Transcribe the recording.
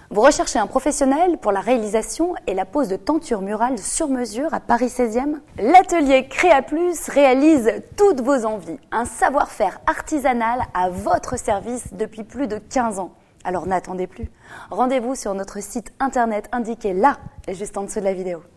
Vous recherchez un professionnel pour la réalisation et la pose de tentures murales sur mesure à Paris 16e? L'atelier Créa Plus réalise toutes vos envies. Un savoir-faire artisanal à votre service depuis plus de 15 ans. Alors n'attendez plus. Rendez-vous sur notre site internet indiqué là, juste en dessous de la vidéo.